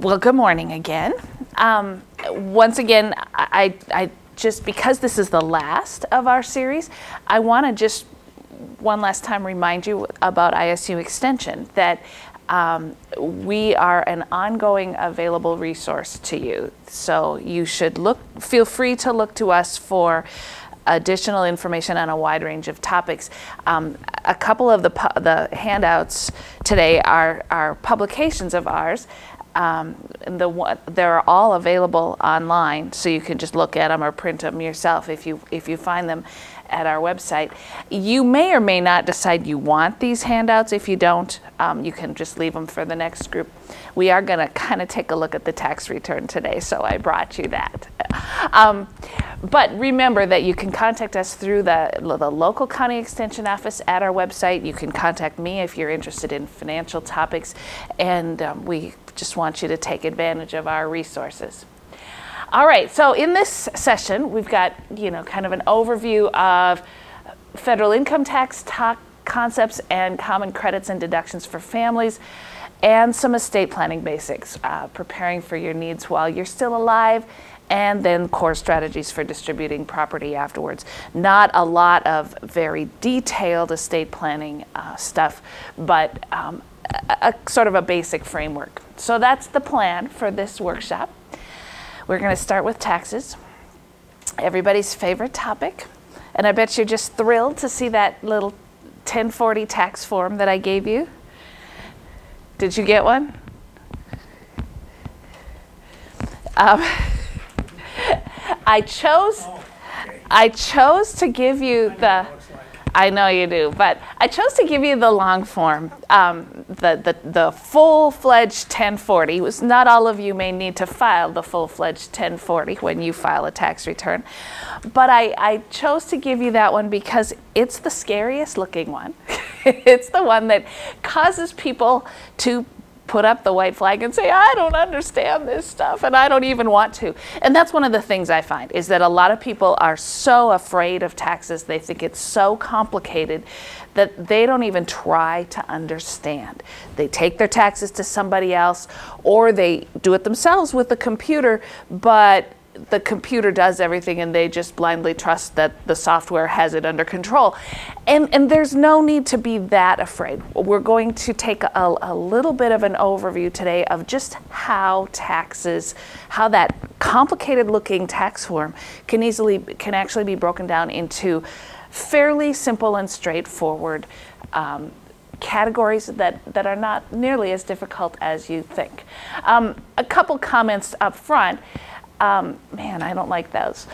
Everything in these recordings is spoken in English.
Well, good morning again. Once again, I just, because this is the last of our series, I want to just one last time remind you about ISU Extension, that we are an ongoing available resource to you. So you should feel free to look to us for additional information on a wide range of topics. A couple of the handouts today are publications of ours. They're all available online, so you can just look at them or print them yourself if you find them at our website. You may or may not decide you want these handouts. If you don't, you can just leave them for the next group. We are going to kind of take a look at the tax return today, so I brought you that. But remember that you can contact us through the local county extension office at our website. You can contact me if you're interested in financial topics, and we just want you to take advantage of our resources. All right, so in this session, we've got, kind of an overview of federal income tax concepts and common credits and deductions for families, and some estate planning basics, preparing for your needs while you're still alive, and then core strategies for distributing property afterwards. Not a lot of very detailed estate planning stuff, but a sort of a basic framework. So that's the plan for this workshop. We're going to start with taxes, everybody's favorite topic. And I bet you're just thrilled to see that little 1040 tax form that I gave you. Did you get one? I chose to give you the, I know you do, but I chose to give you the long form, the full-fledged 1040. Not all of you may need to file the full-fledged 1040 when you file a tax return, but I chose to give you that one because it's the scariest looking one. It's the one that causes people to put up the white flag and say, I don't understand this stuff and I don't even want to. And that's one of the things I find, is that a lot of people are so afraid of taxes. They think it's so complicated that they don't even try to understand. They take their taxes to somebody else, or they do it themselves with the computer, but the computer does everything and they just blindly trust that the software has it under control. And there's no need to be that afraid. We're going to take a little bit of an overview today of just how that complicated looking tax form can actually be broken down into fairly simple and straightforward categories that are not nearly as difficult as you think. A couple comments up front. Man, I don't like those.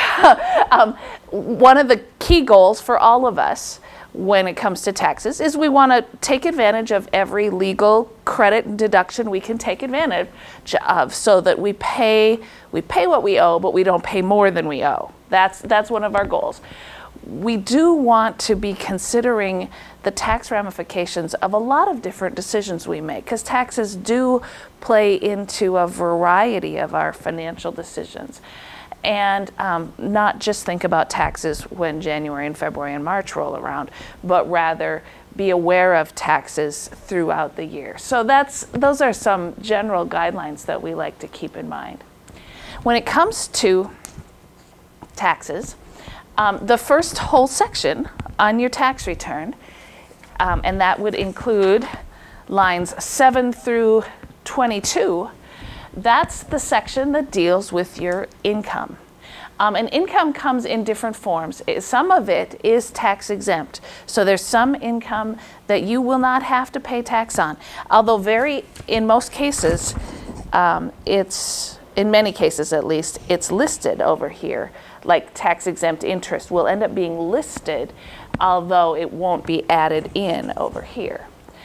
One of the key goals for all of us when it comes to taxes is we want to take advantage of every legal credit and deduction we can take advantage of, so that we pay what we owe, but we don't pay more than we owe. That's one of our goals. We do want to be considering the tax ramifications of a lot of different decisions we make, because taxes do play into a variety of our financial decisions. And not just think about taxes when January and February and March roll around, but rather be aware of taxes throughout the year. So those are some general guidelines that we like to keep in mind. When it comes to taxes, the first whole section on your tax return, and that would include lines 7 through 22, that's the section that deals with your income. And income comes in different forms. Some of it is tax exempt. So there's some income that you will not have to pay tax on. Although in most cases, in many cases at least, it's listed over here. Like tax exempt interest will end up being listed, although it won't be added in over here.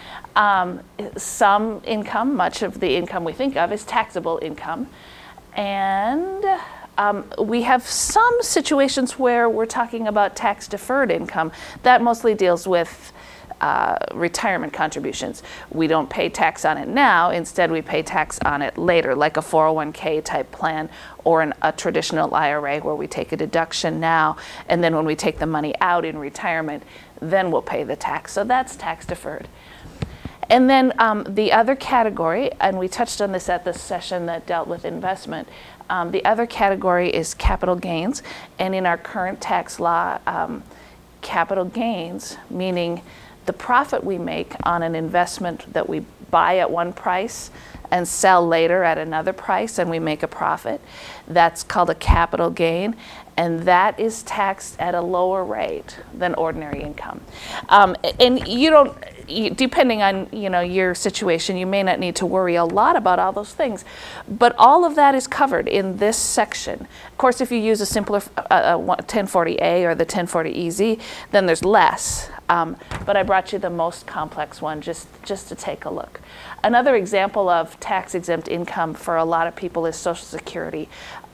Some income, much of the income we think of, is taxable income. And we have some situations where we're talking about tax deferred income. That mostly deals with retirement contributions. We don't pay tax on it now. Instead, we pay tax on it later, like a 401k type plan or a traditional IRA, where we take a deduction now, and then when we take the money out in retirement, then we'll pay the tax. So that's tax deferred. And then the other category, and we touched on this at the session that dealt with investment, the other category is capital gains. And in our current tax law, capital gains, meaning the profit we make on an investment that we buy at one price and sell later at another price and we make a profit, that's called a capital gain, and that is taxed at a lower rate than ordinary income. And you don't, depending on your situation, you may not need to worry a lot about all those things, but all of that is covered in this section. Of course, if you use a simpler 1040A or the 1040EZ, then there's less. But I brought you the most complex one just to take a look. Another example of tax-exempt income for a lot of people is Social Security.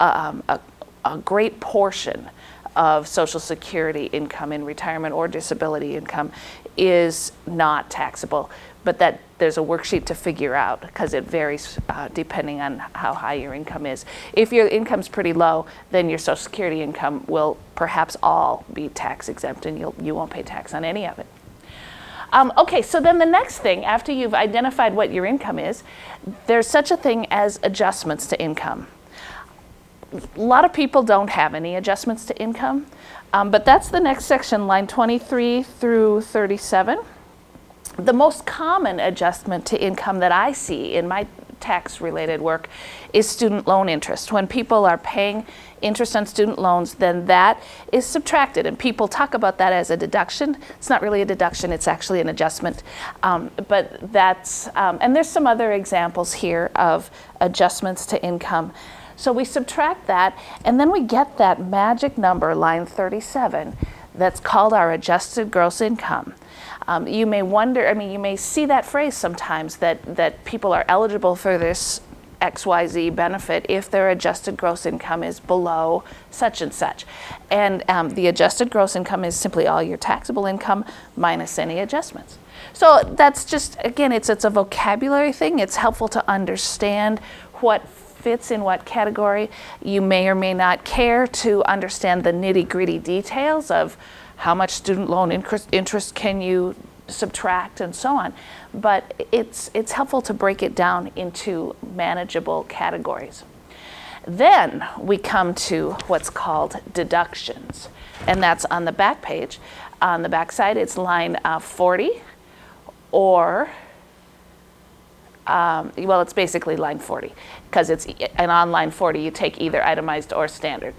A great portion of Social Security income in retirement or disability income is not taxable, but that there's a worksheet to figure out because it varies depending on how high your income is. If your income's pretty low, then your Social Security income will perhaps all be tax exempt and you won't pay tax on any of it. Okay, so then the next thing, after you've identified what your income is, there's such a thing as adjustments to income. A lot of people don't have any adjustments to income, but that's the next section, line 23 through 37. The most common adjustment to income that I see in my tax-related work is student loan interest. When people are paying interest on student loans, then that is subtracted, and people talk about that as a deduction. It's not really a deduction, it's actually an adjustment. But that's, and there's some other examples here of adjustments to income. So we subtract that, and then we get that magic number, line 37, that's called our adjusted gross income. You may wonder, you may see that phrase sometimes, that people are eligible for this XYZ benefit if their adjusted gross income is below such and such. And the adjusted gross income is simply all your taxable income minus any adjustments. So that's just, again, it's a vocabulary thing. It's helpful to understand what fits in what category. You may or may not care to understand the nitty-gritty details of how much student loan interest can you subtract and so on. But it's helpful to break it down into manageable categories. Then we come to what's called deductions, and that's on the back page. On the back side, it's line 40, or well, it's basically line 40, because it's, and on line 40 you take either itemized or standard.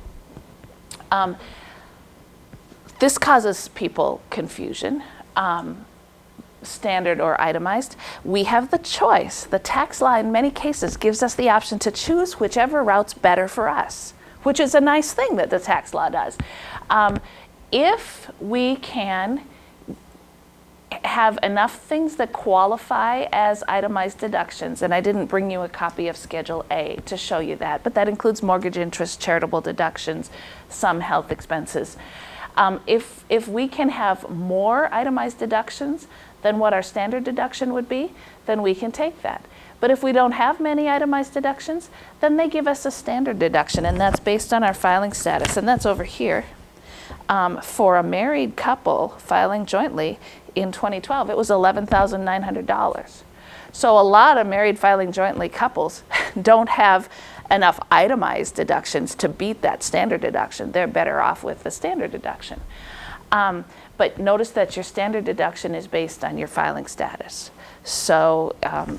This causes people confusion, standard or itemized. We have the choice. The tax law in many cases gives us the option to choose whichever route's better for us, which is a nice thing that the tax law does. If we can have enough things that qualify as itemized deductions, and I didn't bring you a copy of Schedule A to show you that, but that includes mortgage interest, charitable deductions, some health expenses. If we can have more itemized deductions than what our standard deduction would be, then we can take that. But if we don't have many itemized deductions, then they give us a standard deduction, and that's based on our filing status, and that's over here. For a married couple filing jointly in 2012, it was $11,900. So a lot of married filing jointly couples don't have enough itemized deductions to beat that standard deduction. They're better off with the standard deduction. But notice that your standard deduction is based on your filing status. So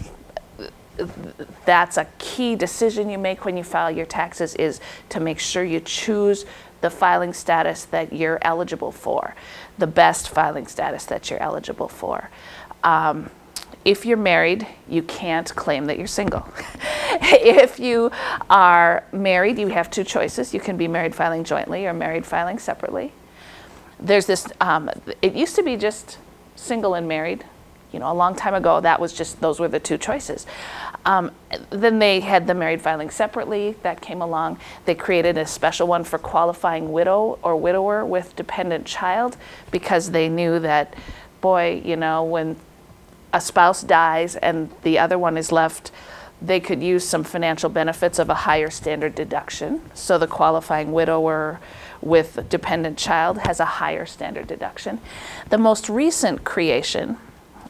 that's a key decision you make when you file your taxes, is to make sure you choose the filing status that you're eligible for, the best filing status that you're eligible for. If you're married, you can't claim that you're single. If you are married, you have two choices. You can be married filing jointly or married filing separately. There's this, it used to be just single and married. You know, a long time ago, that was just, those were the two choices. Then they had the married filing separately, that came along. They created a special one for qualifying widow or widower with dependent child, because they knew that, boy, you know, when a spouse dies and the other one is left, they could use some financial benefits of a higher standard deduction. So the qualifying widower with dependent child has a higher standard deduction. The most recent creation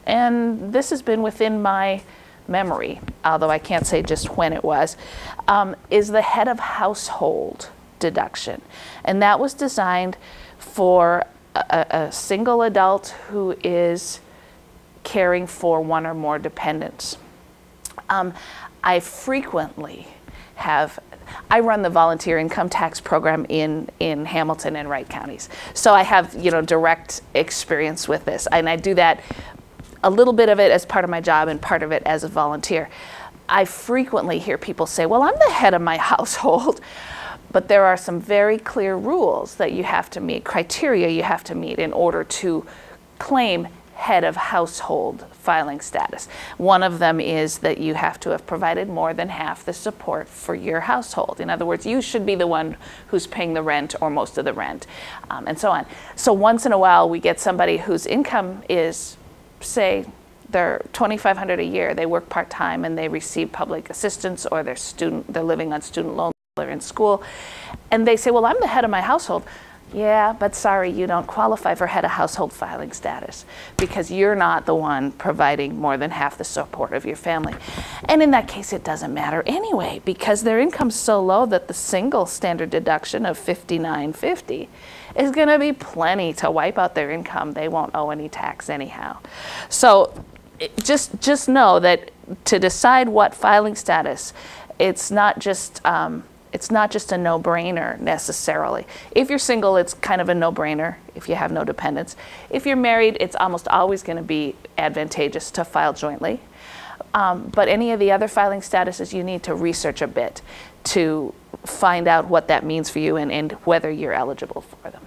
and this has been within my memory, although I can't say just when it was, is the head of household deduction. And that was designed for a single adult who is caring for one or more dependents. I frequently I run the volunteer income tax program in Hamilton and Wright counties. So I have, direct experience with this. And I do that, a little bit of it as part of my job and part of it as a volunteer. I frequently hear people say, well, I'm the head of my household. But there are some very clear rules that you have to meet, criteria you have to meet in order to claim head of household filing status. One of them is that you have to have provided more than half the support for your household. In other words, you should be the one who's paying the rent or most of the rent, and so on. So once in a while, we get somebody whose income is, say, they're $2,500 a year, they work part-time and they receive public assistance, or they're living on student loans, they're in school, and they say, well, I'm the head of my household. Yeah, but sorry, you don't qualify for head of household filing status because you're not the one providing more than half the support of your family. And in that case, it doesn't matter anyway, because their income's so low that the single standard deduction of $59.50 is going to be plenty to wipe out their income. They won't owe any tax anyhow. So just know that to decide what filing status, it's not just a no-brainer necessarily. If you're single, it's kind of a no-brainer if you have no dependents. If you're married, it's almost always going to be advantageous to file jointly. But any of the other filing statuses, you need to research a bit to find out what that means for you and whether you're eligible for them.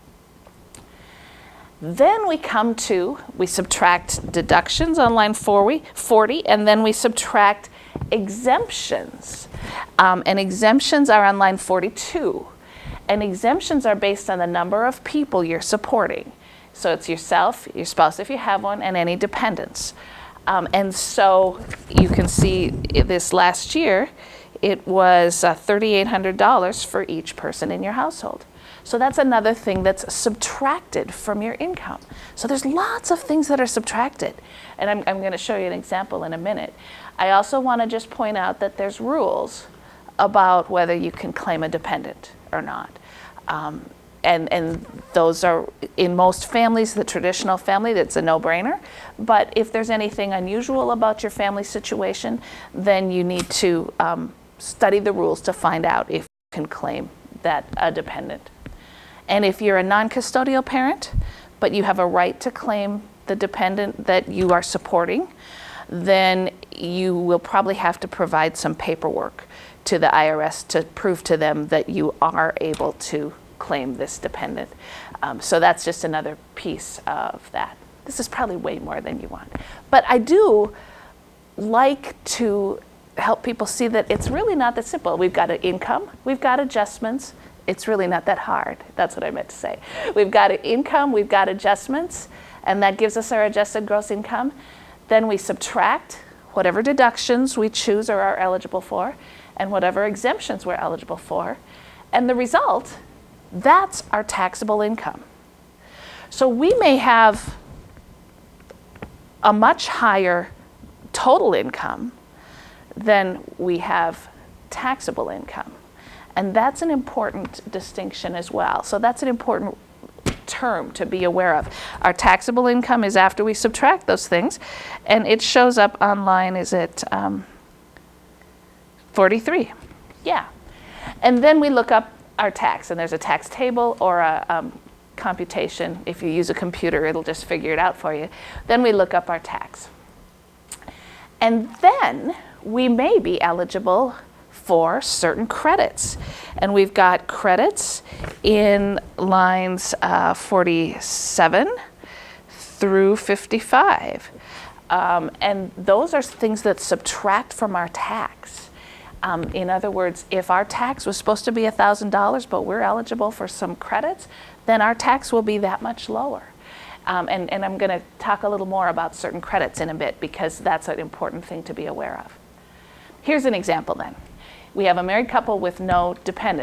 Then we subtract deductions on line 40, and then we subtract exemptions. And exemptions are on line 42. And exemptions are based on the number of people you're supporting. So it's yourself, your spouse if you have one, and any dependents. And so you can see this last year, it was $3,800 for each person in your household. So that's another thing that's subtracted from your income. So there's lots of things that are subtracted. And I'm going to show you an example in a minute. I also want to just point out that there's rules about whether you can claim a dependent or not. And those are, in most families, the traditional family, that's a no-brainer. But if there's anything unusual about your family situation, then you need to study the rules to find out if you can claim that a dependent. And if you're a non-custodial parent, but you have a right to claim the dependent that you are supporting, then you will probably have to provide some paperwork to the IRS to prove to them that you are able to claim this dependent. So that's just another piece of that. This is probably way more than you want. But I do like to help people see that it's really not that simple. We've got an income, we've got adjustments. It's really not that hard. That's what I meant to say. We've got an income, we've got adjustments, and that gives us our adjusted gross income. Then we subtract whatever deductions we choose or are eligible for, and whatever exemptions we're eligible for. And the result, that's our taxable income. So we may have a much higher total income than we have taxable income. And that's an important distinction as well. So that's an important term to be aware of. Our taxable income is after we subtract those things, and it shows up online, is it 43? Yeah. And then we look up our tax, and there's a tax table or a computation. If you use a computer, it'll just figure it out for you. Then we look up our tax. And then we may be eligible for certain credits. And we've got credits in lines 47 through 55. And those are things that subtract from our tax. In other words, if our tax was supposed to be $1,000, but we're eligible for some credits, then our tax will be that much lower. And I'm going to talk a little more about certain credits in a bit, because that's an important thing to be aware of. Here's an example then. We have a married couple with no dependents,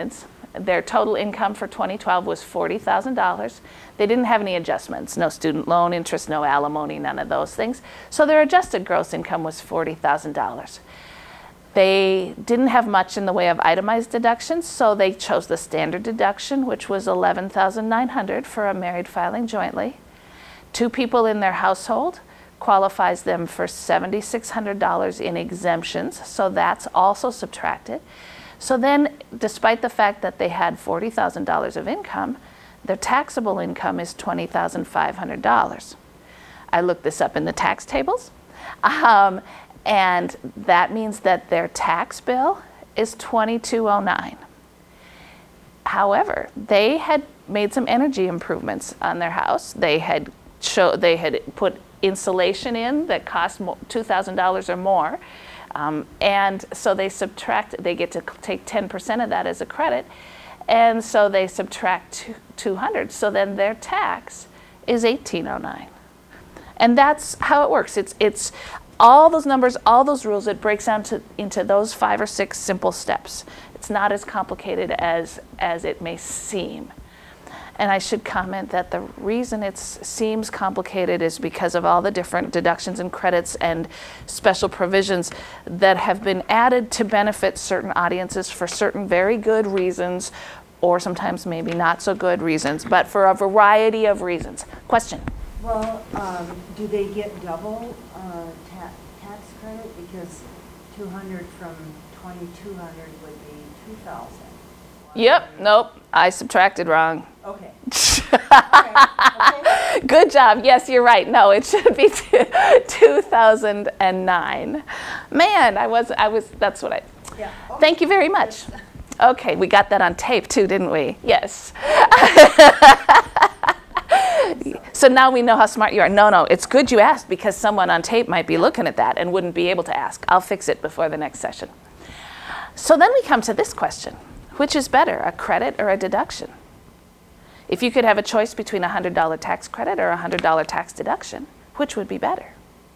Their total income for 2012 was $40,000. They didn't have any adjustments, no student loan interest, no alimony, none of those things. So their adjusted gross income was $40,000. They didn't have much in the way of itemized deductions, so they chose the standard deduction, which was $11,900 for a married filing jointly. 2 people in their household qualifies them for $7,600 in exemptions, so that's also subtracted. So then, despite the fact that they had $40,000 of income, their taxable income is $20,500. I looked this up in the tax tables. And that means that their tax bill is $2,209. However, they had made some energy improvements on their house. They had put insulation in that cost $2,000 or more. And so they get to take 10% of that as a credit. And so they subtract $200. So then their tax is $1,809. And that's how it works. It's all those numbers, all those rules, it breaks down into those 5 or 6 simple steps. It's not as complicated as it may seem. And I should comment that the reason it seems complicated is because of all the different deductions and credits and special provisions that have been added to benefit certain audiences for certain very good reasons, or sometimes maybe not so good reasons, but for a variety of reasons. Question? Well, do they get double tax credit? Because 200 from 2,200 would be 2,000. Yep, nope, I subtracted wrong. Okay. Okay. Good job. Yes, you're right. No, it should be 2009. Man, that's what I. Yeah. Okay. Thank you very much. Okay, we got that on tape too, didn't we? Yes. So now we know how smart you are. No, it's good you asked, because someone on tape might be looking at that and wouldn't be able to ask. I'll fix it before the next session. So then we come to this question. Which is better, a credit or a deduction? If you could have a choice between a $100 tax credit or a $100 tax deduction, which would be better?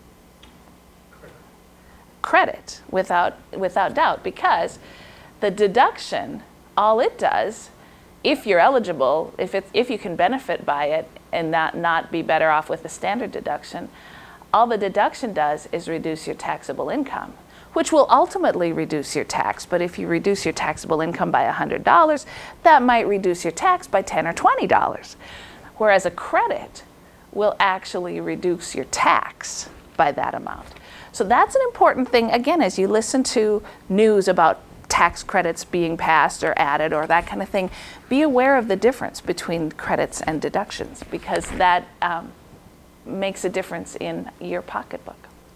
Credit, without doubt, because the deduction, all it does, if you're eligible, if you can benefit by it and not be better off with the standard deduction, all the deduction does is reduce your taxable income, which will ultimately reduce your tax. But if you reduce your taxable income by $100, that might reduce your tax by $10 or $20. Whereas a credit will actually reduce your tax by that amount. So that's an important thing, again, as you listen to news about tax credits being passed or added or that kind of thing, be aware of the difference between credits and deductions, because that makes a difference in your pocketbook.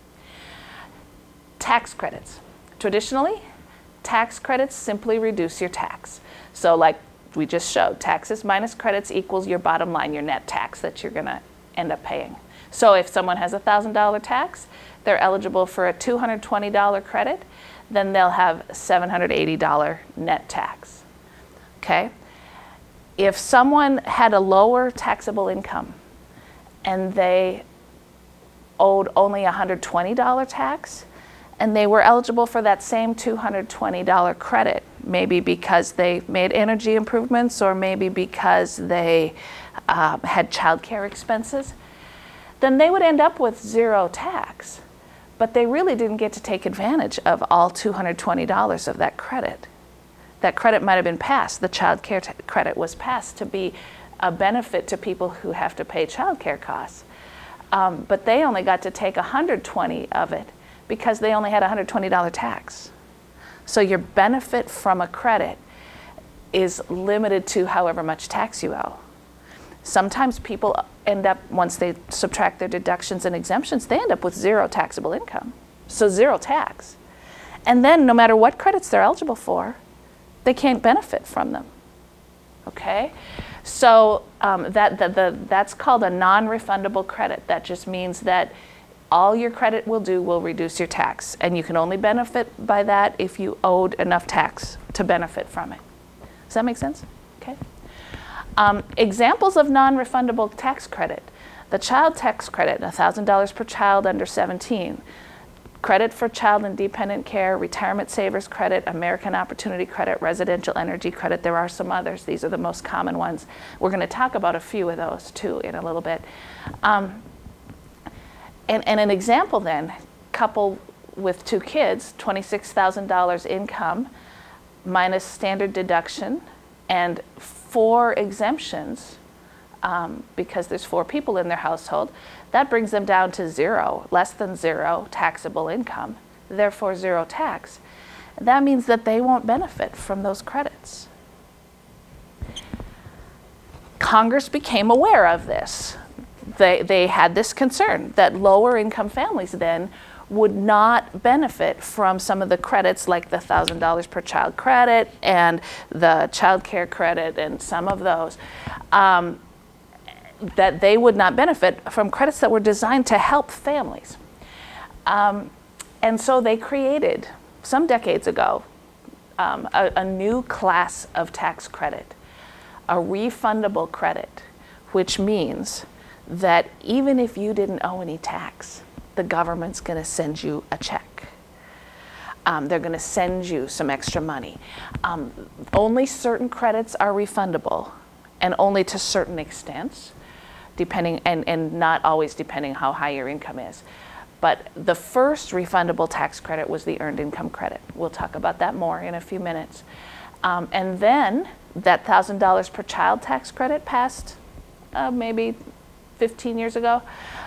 Tax credits. Traditionally, tax credits simply reduce your tax. So like we just showed, taxes minus credits equals your bottom line, your net tax that you're going to end up paying. So if someone has a $1,000 tax, they're eligible for a $220 credit, then they'll have $780 net tax. Okay? If someone had a lower taxable income and they owed only $120 tax, and they were eligible for that same $220 credit, maybe because they made energy improvements or maybe because they had child care expenses, then they would end up with zero tax. But they really didn't get to take advantage of all $220 of that credit. That credit might have been passed. The child care credit was passed to be a benefit to people who have to pay child care costs. But they only got to take $120 of it because they only had a $120 tax. So your benefit from a credit is limited to however much tax you owe. Sometimes people end up, once they subtract their deductions and exemptions, they end up with zero taxable income. So zero tax. And then no matter what credits they're eligible for, they can't benefit from them. Okay? So that's called a non-refundable credit. That just means that all your credit will do will reduce your tax, and you can only benefit by that if you owed enough tax to benefit from it. Does that make sense? Okay. Examples of non-refundable tax credit. The child tax credit, $1,000 per child under 17, credit for child and dependent care, retirement savers credit, American Opportunity Credit, residential energy credit. There are some others. These are the most common ones. We're going to talk about a few of those too in a little bit. And an example then, couple with 2 kids, $26,000 income minus standard deduction and 4 exemptions, because there's 4 people in their household, that brings them down to 0, less than 0 taxable income, therefore 0 tax. That means that they won't benefit from those credits. Congress became aware of this. They had this concern that lower income families then would not benefit from some of the credits like the $1,000 per child credit and the child care credit and some of those. That they would not benefit from credits that were designed to help families. And so they created, some decades ago, a new class of tax credit, a refundable credit, which means that even if you didn't owe any tax, the government's going to send you a check. They're going to send you some extra money. Only certain credits are refundable, and only to certain extents, depending, and not always depending how high your income is. But the first refundable tax credit was the earned income credit. We'll talk about that more in a few minutes. And then that $1,000 per child tax credit passed maybe 15 years ago.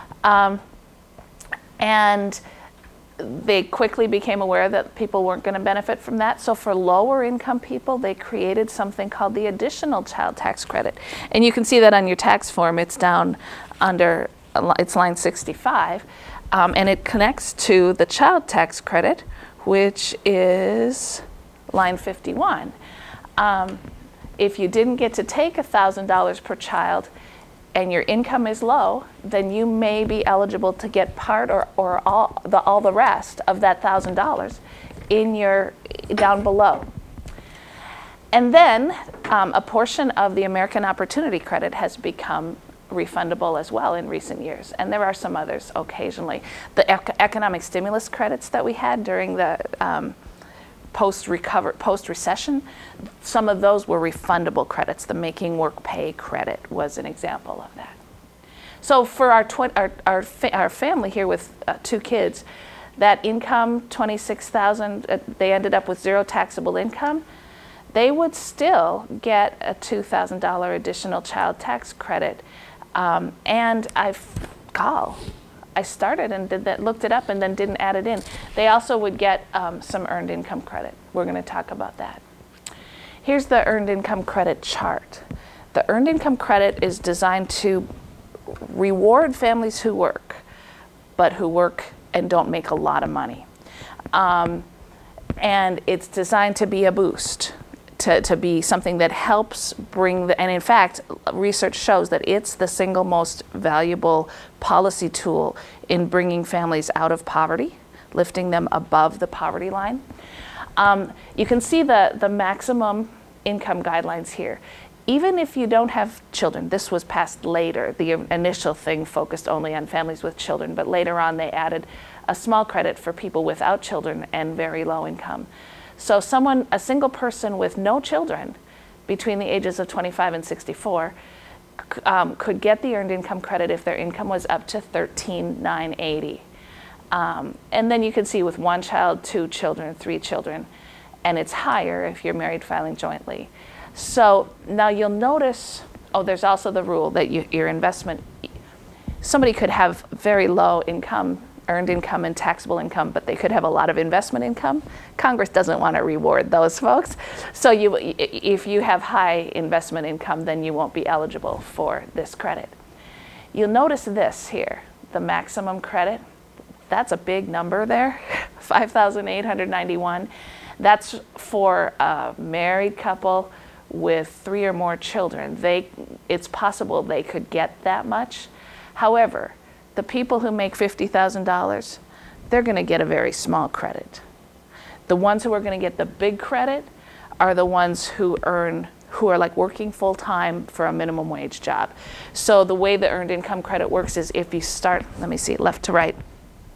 And they quickly became aware that people weren't going to benefit from that. So for lower income people, they created something called the additional child tax credit. And you can see that on your tax form. It's down under, it's line 65. And it connects to the child tax credit, which is line 51. If you didn't get to take $1,000 per child and your income is low, then you may be eligible to get part or all the rest of that $1,000 in your down below. And then a portion of the American Opportunity Credit has become refundable as well in recent years, and there are some others occasionally. The economic stimulus credits that we had during the post-recession, some of those were refundable credits. The Making Work Pay credit was an example of that. So for our family here with 2 kids, that income, $26,000, they ended up with 0 taxable income. They would still get a $2,000 additional child tax credit. And I started and did that, looked it up and then didn't add it in. They also would get some earned income credit. We're going to talk about that. Here's the earned income credit chart. The earned income credit is designed to reward families who work, but who work and don't make a lot of money. And it's designed to be a boost, to be something that helps bring and in fact, research shows that it's the single most valuable policy tool in bringing families out of poverty, lifting them above the poverty line. You can see the maximum income guidelines here. Even if you don't have children, this was passed later. The initial thing focused only on families with children, but later on they added a small credit for people without children and very low income. So a single person with no children between the ages of 25 and 64 could get the earned income credit if their income was up to $13,980. And then you can see with 1 child, 2 children, 3 children, and it's higher if you're married filing jointly. So now you'll notice, there's also the rule that your investment, somebody could have very low income, earned income and taxable income, but they could have a lot of investment income. Congress doesn't want to reward those folks. So if you have high investment income, then you won't be eligible for this credit. You'll notice this here, the maximum credit. That's a big number there, $5,891. That's for a married couple with 3 or more children. It's possible they could get that much. However, the people who make $50,000, they're going to get a very small credit. The ones who are going to get the big credit are the ones who are like working full-time for a minimum wage job. So the way the earned income credit works is if you start, let me see, left to right.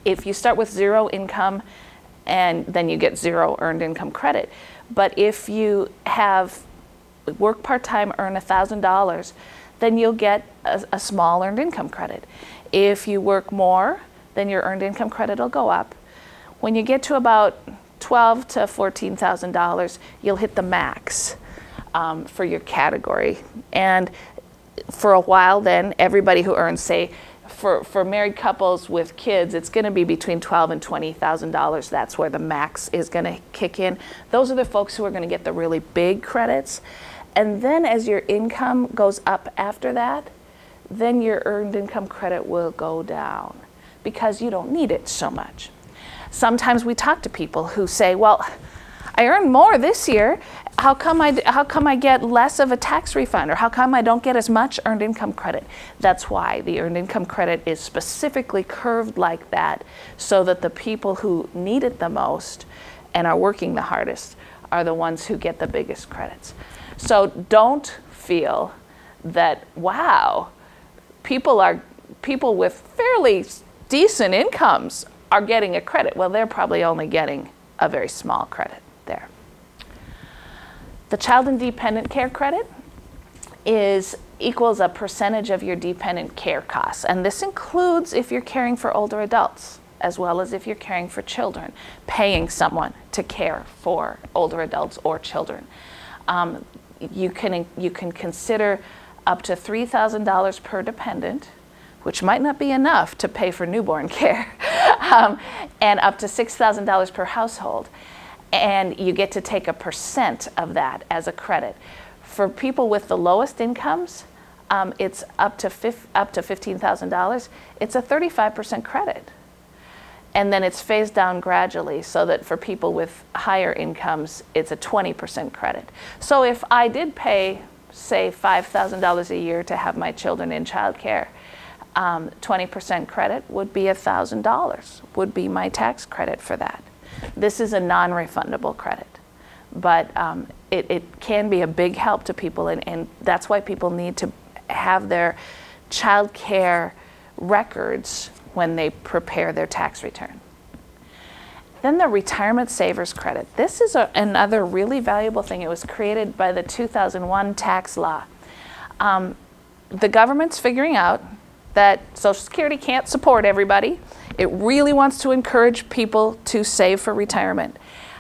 if you start with 0 income, and then you get 0 earned income credit. But if you have work part-time, earn $1,000, then you'll get a small earned income credit. If you work more, then your earned income credit will go up. When you get to about $12,000 to $14,000, you'll hit the max for your category. And for a while then, everybody who earns, say, for married couples with kids, it's going to be between $12,000 and $20,000. That's where the max is going to kick in. Those are the folks who are going to get the really big credits. And then as your income goes up after that, then your earned income credit will go down because you don't need it so much. Sometimes we talk to people who say, well, I earned more this year. How come I get less of a tax refund, or how come I don't get as much earned income credit? That's why the earned income credit is specifically curved like that, so that the people who need it the most and are working the hardest are the ones who get the biggest credits. So don't feel that, wow, people with fairly decent incomes are getting a credit. Well, they're probably only getting a very small credit there. The child and dependent care credit equals a percentage of your dependent care costs. And this includes if you're caring for older adults, as well as if you're caring for children, paying someone to care for older adults or children. You can consider up to $3,000 per dependent, which might not be enough to pay for newborn care, and up to $6,000 per household. And you get to take a percent of that as a credit. For people with the lowest incomes, it's up to $15,000. It's a 35% credit. And then it's phased down gradually so that for people with higher incomes, it's a 20% credit. So if I did pay, say, $5,000 a year to have my children in childcare, 20% credit would be $1,000, would be my tax credit for that. This is a non-refundable credit, but it can be a big help to people, and that's why people need to have their child care records when they prepare their tax return. Then the retirement savers credit. This is another really valuable thing. It was created by the 2001 tax law. The government's figuring out that Social Security can't support everybody. It really wants to encourage people to save for retirement.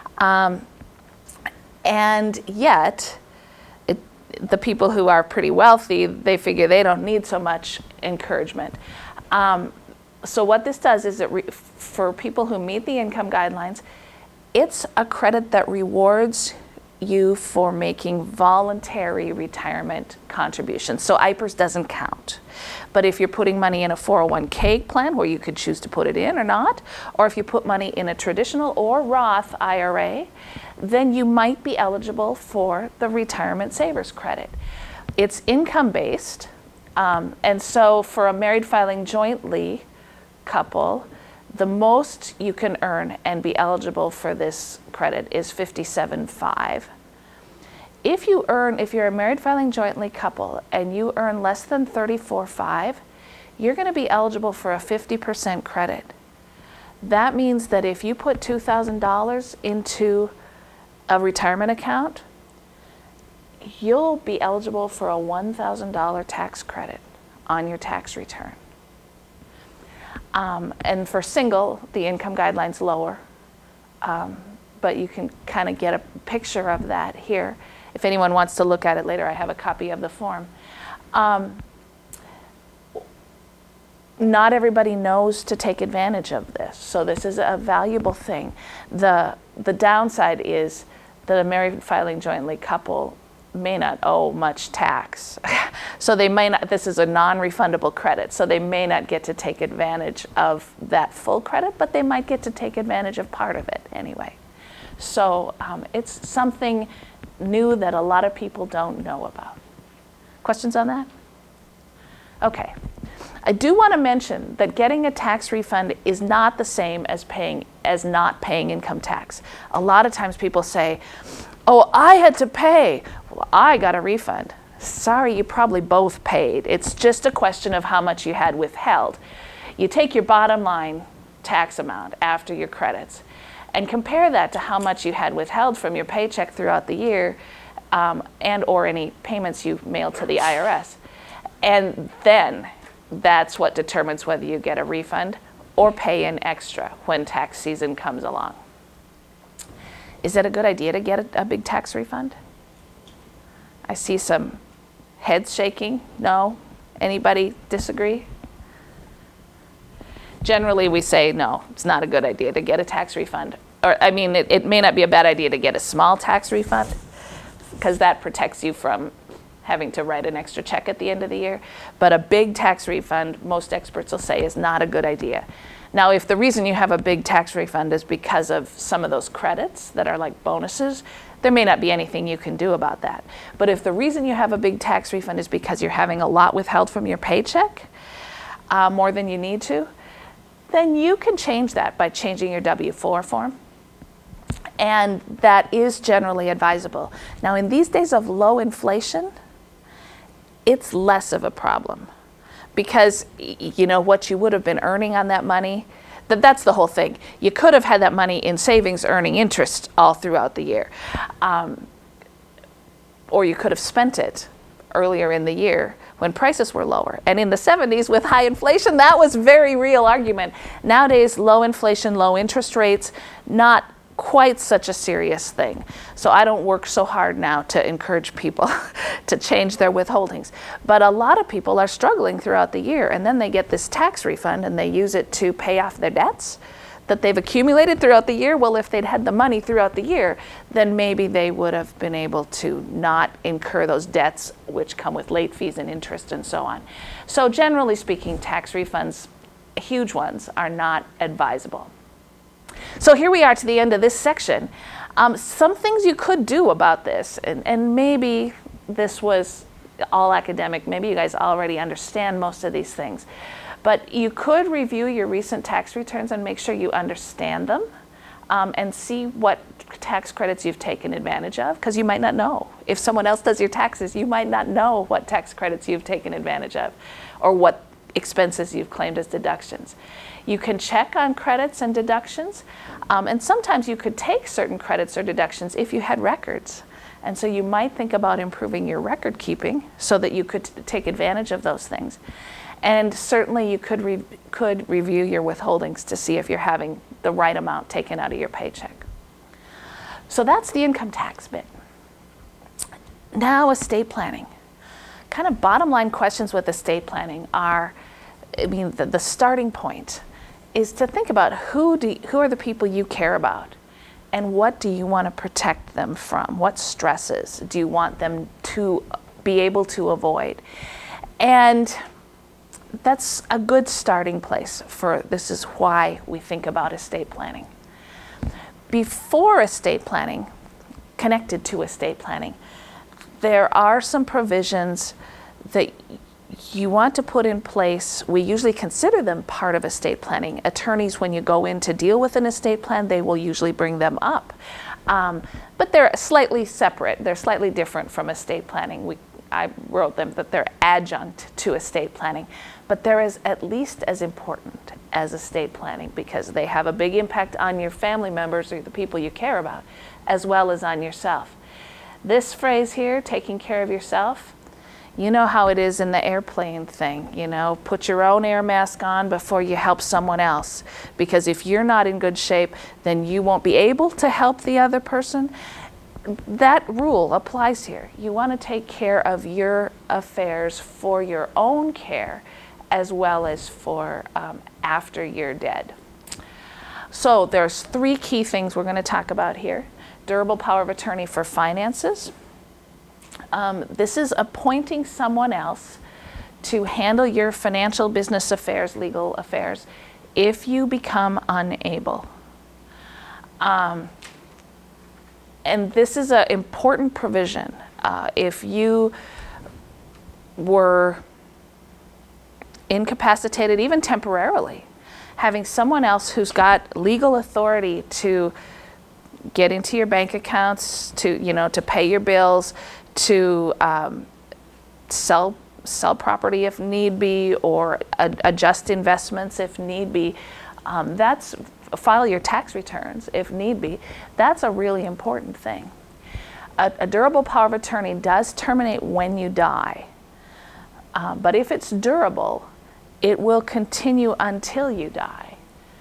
And yet, the people who are pretty wealthy, they figure they don't need so much encouragement. So what this does is for people who meet the income guidelines, it's a credit that rewards you for making voluntary retirement contributions. So IPERS doesn't count. But if you're putting money in a 401k plan where you could choose to put it in or not, or if you put money in a traditional or Roth IRA, then you might be eligible for the retirement savers credit. It's income-based, and so for a married filing jointly couple, the most you can earn and be eligible for this credit is $57,500. If you're a married filing jointly couple and you earn less than $34,500, you're going to be eligible for a 50% credit. That means that if you put $2,000 into a retirement account, you'll be eligible for a $1,000 tax credit on your tax return. And for single, the income guideline's lower, but you can kind of get a picture of that here. If anyone wants to look at it later, I have a copy of the form. Not everybody knows to take advantage of this, so this is a valuable thing. The downside is that a married filing jointly couple may not owe much tax. So they may not, this is a non-refundable credit, so they may not get to take advantage of that full credit, but they might get to take advantage of part of it anyway. So it's something new that a lot of people don't know about. Questions on that? Okay. I do want to mention that getting a tax refund is not the same as not paying income tax. A lot of times people say, oh, I had to pay. Well, I got a refund. Sorry, you probably both paid. It's just a question of how much you had withheld. You take your bottom line tax amount after your credits, and compare that to how much you had withheld from your paycheck throughout the year, and or any payments you mailed to the IRS. And then that's what determines whether you get a refund or pay in extra when tax season comes along. Is it a good idea to get a big tax refund? I see some heads shaking. No? Anybody disagree? Generally, we say no, it's not a good idea to get a tax refund. Or, I mean, it may not be a bad idea to get a small tax refund, because that protects you from having to write an extra check at the end of the year. But a big tax refund, most experts will say, is not a good idea. Now, if the reason you have a big tax refund is because of some of those credits that are like bonuses, there may not be anything you can do about that. But if the reason you have a big tax refund is because you're having a lot withheld from your paycheck, more than you need to, then you can change that by changing your W-4 form. And that is generally advisable. Now, in these days of low inflation, it's less of a problem, because you know what you would have been earning on that money. That's the whole thing. You could have had that money in savings earning interest all throughout the year, or you could have spent it earlier in the year when prices were lower. And in the 70s with high inflation, that was a very real argument. Nowadays, low inflation, low interest rates, not quite such a serious thing. So I don't work so hard now to encourage people to change their withholdings. But a lot of people are struggling throughout the year, and then they get this tax refund and they use it to pay off their debts that they've accumulated throughout the year. Well, if they'd had the money throughout the year, then maybe they would have been able to not incur those debts, which come with late fees and interest and so on. So generally speaking, tax refunds, huge ones, are not advisable. So here we are to the end of this section. Some things you could do about this, and maybe this was all academic, maybe you guys already understand most of these things, but you could review your recent tax returns and make sure you understand them, and see what tax credits you've taken advantage of, because you might not know. If someone else does your taxes, you might not know what tax credits you've taken advantage of, or what expenses you've claimed as deductions. You can check on credits and deductions, and sometimes you could take certain credits or deductions if you had records. And so you might think about improving your record keeping so that you could take advantage of those things. And certainly you could review your withholdings to see if you're having the right amount taken out of your paycheck. So that's the income tax bit. Now, estate planning. Kind of bottom line questions with estate planning are, the starting point is to think about who are the people you care about, and what do you want to protect them from? What stresses do you want them to be able to avoid? And that's a good starting place for this is why we think about estate planning. Before estate planning, connected to estate planning, there are some provisions that you want to put in place. We usually consider them part of estate planning. Attorneys, when you go in to deal with an estate plan, they will usually bring them up. But they're slightly separate. They're slightly different from estate planning. I wrote them that they're adjunct to estate planning. But they're at least as important as estate planning, because they have a big impact on your family members or the people you care about, as well as on yourself. This phrase here, taking care of yourself, you know how it is in the airplane thing, put your own air mask on before you help someone else. Because if you're not in good shape, then you won't be able to help the other person. That rule applies here. You want to take care of your affairs for your own care, as well as for after you're dead. So there's 3 key things we're going to talk about here. Durable power of attorney for finances. This is appointing someone else to handle your financial, business affairs, legal affairs, if you become unable. And this is an important provision. If you were incapacitated, even temporarily, having someone else who's got legal authority to get into your bank accounts, to pay your bills, to sell property if need be, or adjust investments if need be, File your tax returns if need be. That's a really important thing. A durable power of attorney does terminate when you die, but if it's durable, it will continue until you die.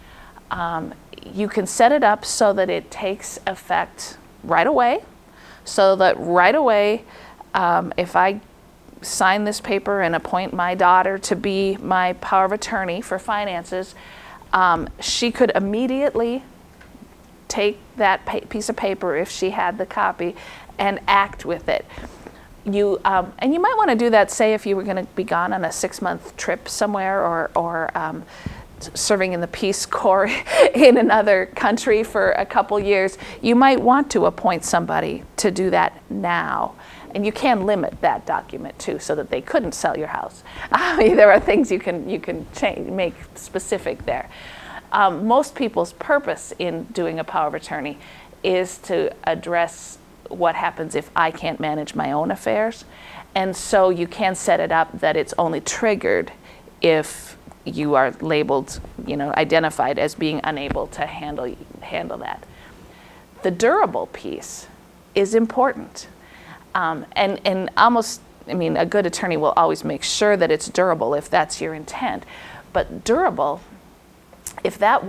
You can set it up so that it takes effect right away, so that right away, if I sign this paper and appoint my daughter to be my power of attorney for finances, she could immediately take that piece of paper, if she had the copy, and act with it. And you might want to do that, say, if you were going to be gone on a 6-month trip somewhere, or serving in the Peace Corps in another country for a couple years. You might want to appoint somebody to do that now. And you can limit that document too, so that they couldn't sell your house. There are things you can change, make specific there. Most people's purpose in doing a power of attorney is to address what happens if I can't manage my own affairs. And so you can set it up that it's only triggered if you are labeled, identified as being unable to handle that. The durable piece is important. And almost, a good attorney will always make sure that it's durable if that's your intent. But durable, if that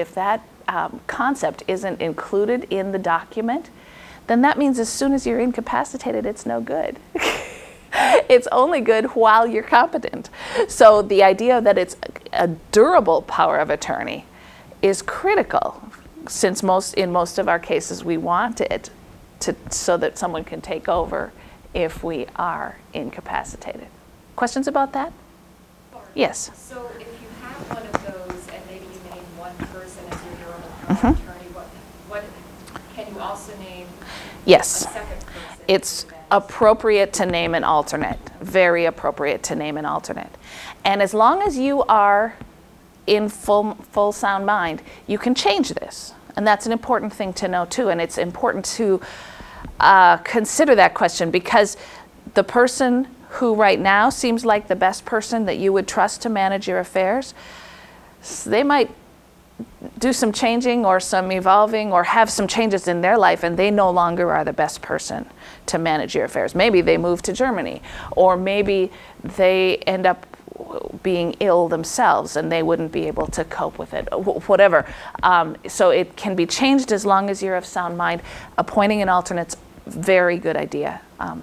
concept isn't included in the document, then that means as soon as you're incapacitated, it's no good. It's only good while you're competent. So the idea that it's a durable power of attorney is critical, since in most of our cases we want it so that someone can take over if we are incapacitated. Questions about that? Yes. So if you have one of those, and maybe you name one person as your durable power of attorney, what can you also name? Yes. A second person? It's appropriate to name an alternate. Very appropriate to name an alternate. And as long as you are in full sound mind, you can change this. And that's an important thing to know too. And it's important to consider that question, because the person who right now seems like the best person that you would trust to manage your affairs, they might do some changing or some evolving or have some changes in their life, and they no longer are the best person to manage your affairs. Maybe they move to Germany, or maybe they end up being ill themselves and they wouldn't be able to cope with it, whatever. So it can be changed as long as you're of sound mind. Appointing an alternate's very good idea.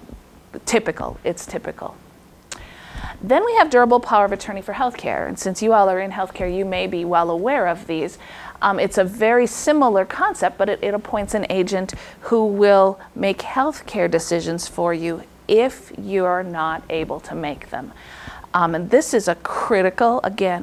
It's typical. Then we have durable power of attorney for healthcare. And since you all are in healthcare, you may be well aware of these. It's a very similar concept, but it appoints an agent who will make healthcare decisions for you if you're not able to make them. And this is a critical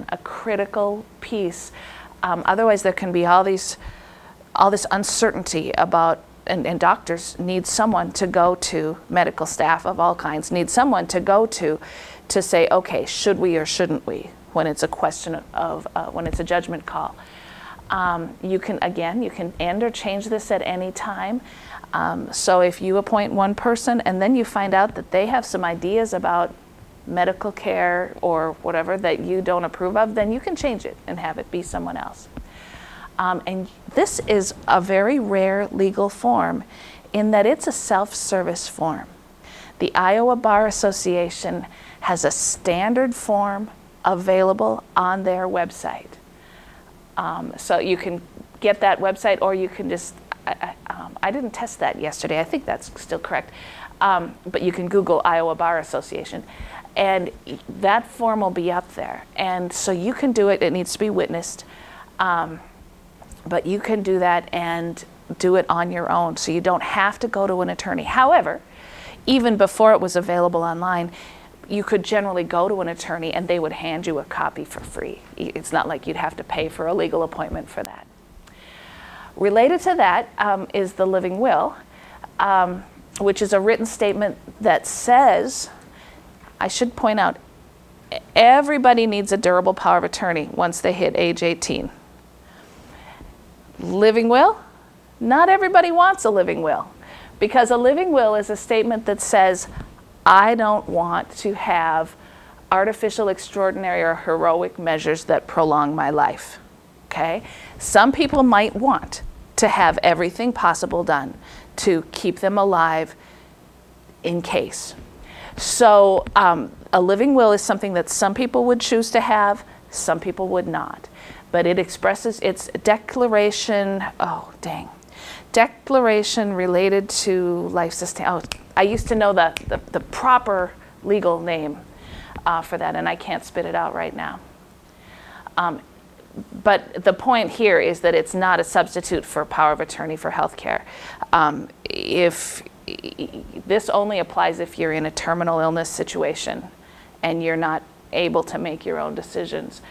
piece. Otherwise, there can be all this uncertainty about, and doctors need someone to go to, medical staff of all kinds need someone to go to say, okay, should we or shouldn't we, when it's a question of, when it's a judgment call. You can end or change this at any time. So if you appoint one person and then you find out that they have some ideas about medical care or whatever that you don't approve of, then you can change it and have it be someone else. And this is a very rare legal form in that it's a self-service form. The Iowa Bar Association has a standard form available on their website. So you can get that website, or you can just, I didn't test that yesterday, I think that's still correct, but you can Google Iowa Bar Association, and that form will be up there. And so you can do it, it needs to be witnessed, but you can do that and do it on your own, so you don't have to go to an attorney. However, even before it was available online, you could generally go to an attorney and they would hand you a copy for free. It's not like you'd have to pay for a legal appointment for that. Related to that is the living will, which is a written statement that says, I should point out, everybody needs a durable power of attorney once they hit age 18. Living will? Not everybody wants a living will, because a living will is a statement that says, I don't want to have artificial, extraordinary, or heroic measures that prolong my life. okay? Some people might want to have everything possible done to keep them alive in case. So a living will is something that some people would choose to have, some people would not. But it expresses its declaration, declaration related to life sustain. Oh, I used to know the proper legal name for that, and I can't spit it out right now. But the point here is that it's not a substitute for power of attorney for healthcare. If this only applies if you're in a terminal illness situation and you're not able to make your own decisions.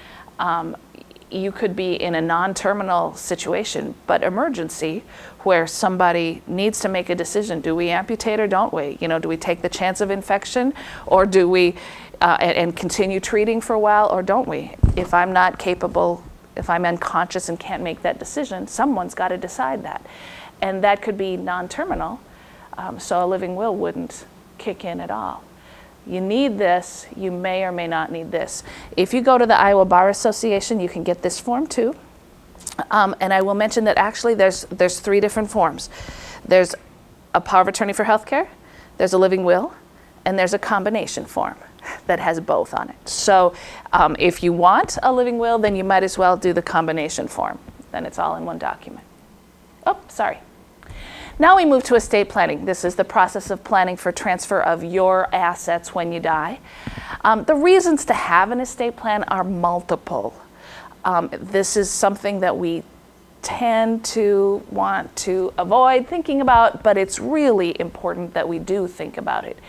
You could be in a non-terminal situation, but emergency, where somebody needs to make a decision. Do we amputate or don't we? You know, do we take the chance of infection, or do we and continue treating for a while, or don't we? If I'm not capable, if I'm unconscious and can't make that decision, someone's got to decide that. And that could be non-terminal, so a living will wouldn't kick in at all. You need this, you may or may not need this. If you go to the Iowa Bar Association, you can get this form too. And I will mention that actually there's 3 different forms. There's a power of attorney for healthcare, there's a living will, and there's a combination form that has both on it. So if you want a living will, then you might as well do the combination form. Then it's all in one document. Oh, sorry. Now we move to estate planning. This is the process of planning for transfer of your assets when you die. The reasons to have an estate plan are multiple. This is something that we tend to want to avoid thinking about, but it's really important that we do think about it.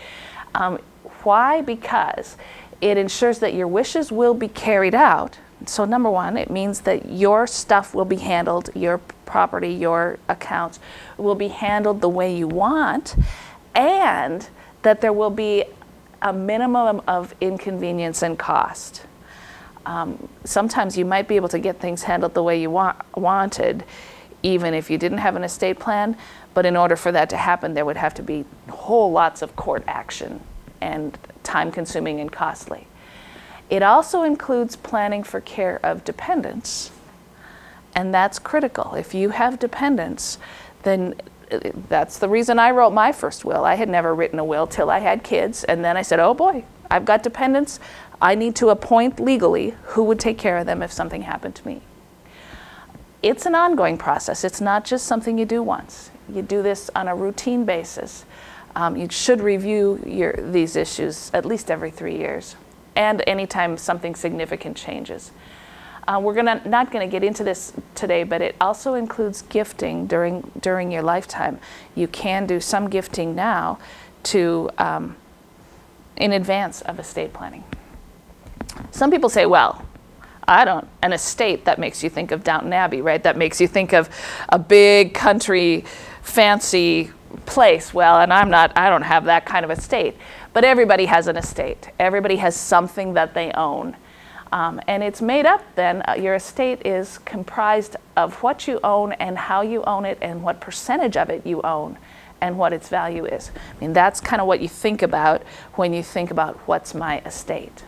Why? Because it ensures that your wishes will be carried out. So number one, it means that your stuff will be handled, your property, your accounts will be handled the way you want, and that there will be a minimum of inconvenience and cost. Sometimes you might be able to get things handled the way you wanted, even if you didn't have an estate plan, but in order for that to happen, there would have to be whole lots of court action and time-consuming and costly. It also includes planning for care of dependents, and that's critical. If you have dependents, then that's the reason I wrote my first will. I had never written a will till I had kids, and then I said, oh boy, I've got dependents. I need to appoint legally who would take care of them if something happened to me. It's an ongoing process. It's not just something you do once. You do this on a routine basis. You should review these issues at least every 3 years, and anytime something significant changes. We're not going to get into this today, but it also includes gifting during your lifetime. You can do some gifting now to in advance of estate planning. Some people say, well, an estate, that makes you think of Downton Abbey, right? That makes you think of a big country, fancy place. Well, and I don't have that kind of estate. But everybody has an estate. Everybody has something that they own. And it's made up then, your estate is comprised of what you own and how you own it and what percentage of it you own and what its value is. I mean, that's kind of what you think about when you think about what's my estate.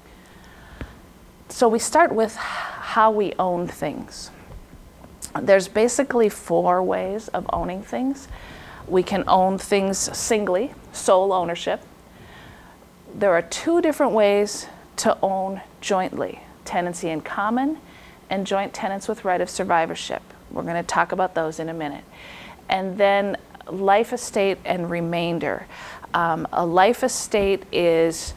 So we start with how we own things. There's basically 4 ways of owning things. We can own things singly, sole ownership. There are 2 different ways to own jointly: tenancy in common and joint tenants with right of survivorship. We're going to talk about those in a minute. And then life estate and remainder. A life estate is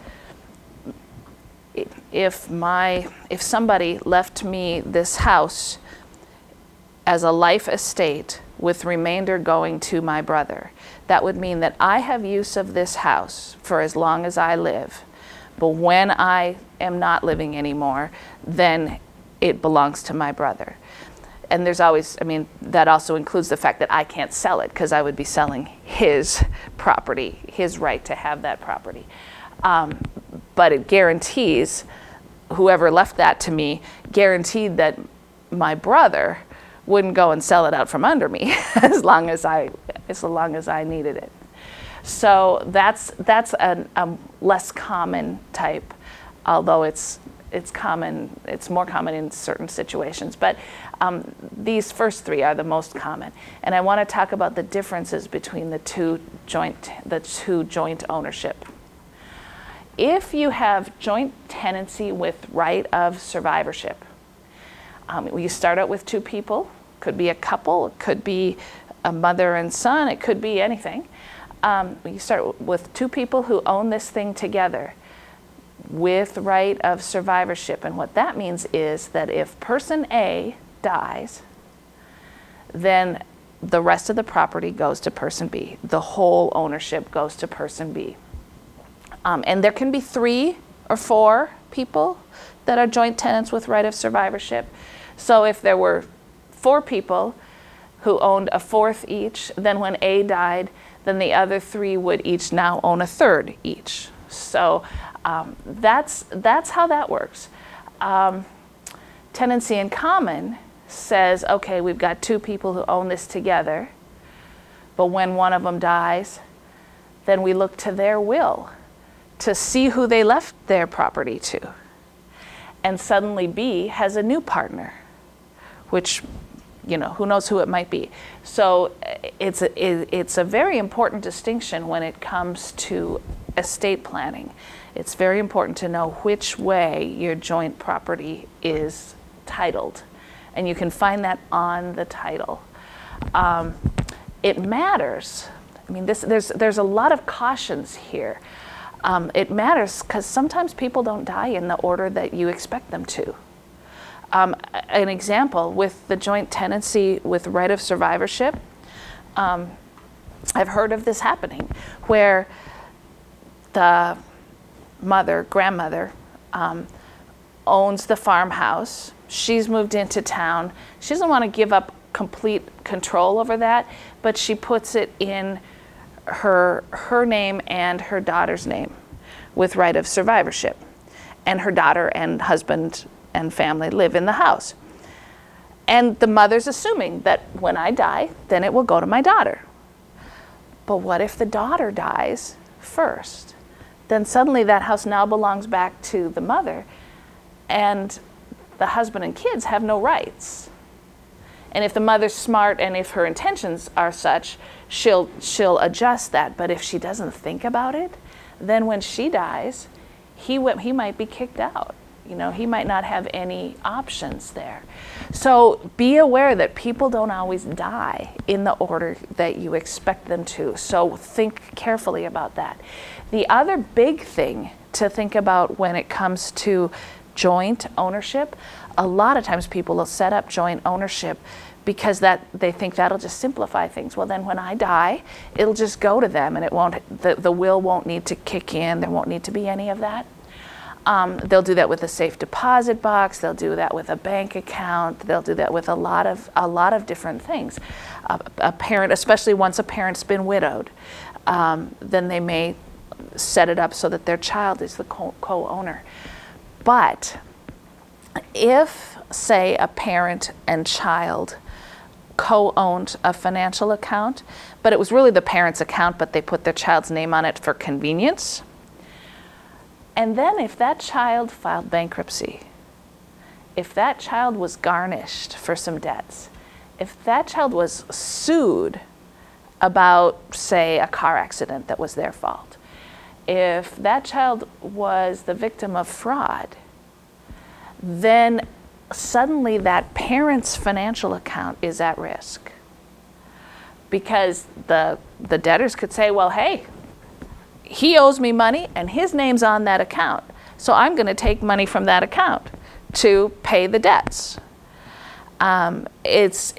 if somebody left me this house as a life estate with remainder going to my brother. That would mean that I have use of this house for as long as I live. But when I am not living anymore, then it belongs to my brother. And there's always, that also includes the fact that I can't sell it because I would be selling his property, his right to have that property. But it guarantees, whoever left that to me, guaranteed that my brother wouldn't go and sell it out from under me as long as I needed it. So that's a less common type, although it's it's common. It's more common in certain situations, but these first three are the most common. And I want to talk about the differences between the two joint ownership. If you have joint tenancy with right of survivorship, you start out with two people. Could be a couple. It could be a mother and son. It could be anything. You start with two people who own this thing together with right of survivorship. And what that means is that if person A dies, then the rest of the property goes to person B. The whole ownership goes to person B. And there can be 3 or 4 people that are joint tenants with right of survivorship. So if there were 4 people who owned a fourth each, then when A died, then the other 3 would each now own a third each. So that's how that works. Tenancy in common says, okay, we've got 2 people who own this together, but when one of them dies, then we look to their will to see who they left their property to. And suddenly B has a new partner, which, you know, who knows who it might be. So it's a very important distinction when it comes to estate planning. It's very important to know which way your joint property is titled. And you can find that on the title. It matters. I mean, there's a lot of cautions here. It matters because sometimes people don't die in the order that you expect them to. An example with the joint tenancy with right of survivorship, I've heard of this happening where the grandmother, owns the farmhouse. She's moved into town. She doesn't want to give up complete control over that, but she puts it in her name and her daughter's name with right of survivorship. And her daughter and husband and family live in the house. And the mother's assuming that when I die, then it will go to my daughter. But what if the daughter dies first? Then suddenly that house now belongs back to the mother, and the husband and kids have no rights. And if the mother's smart and if her intentions are such, she'll adjust that. But if she doesn't think about it, then when she dies, he might be kicked out. You know, he might not have any options there. So be aware that people don't always die in the order that you expect them to. So think carefully about that. The other big thing to think about when it comes to joint ownership, a lot of times people will set up joint ownership because they think that'll just simplify things. Well, then when I die, it'll just go to them, and it won't. The will won't need to kick in. There won't need to be any of that. They'll do that with a safe deposit box. They'll do that with a bank account. They'll do that with a lot of different things. A parent, especially once a parent's been widowed, then they may set it up so that their child is the co-owner. But if, say, a parent and child co-owned a financial account, but it was really the parent's account, but they put their child's name on it for convenience, and then if that child filed bankruptcy, if that child was garnished for some debts, if that child was sued about, say, a car accident that was their fault, if that child was the victim of fraud, then suddenly that parent's financial account is at risk. Because the debtors could say, well, hey, he owes me money and his name's on that account, so I'm going to take money from that account to pay the debts. It's